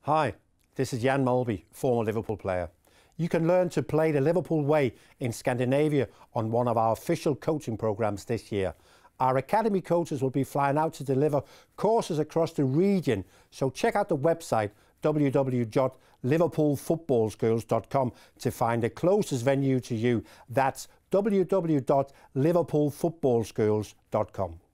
Hi, this is Molby, former Liverpool player. You can learn to play the Liverpool way in Scandinavia on one of our official coaching programs this year. Our academy coaches will be flying out to deliver courses across the region, so check out the website www.liverpoolfootballschools.com to find the closest venue to you. That's www.liverpoolfootballschools.com.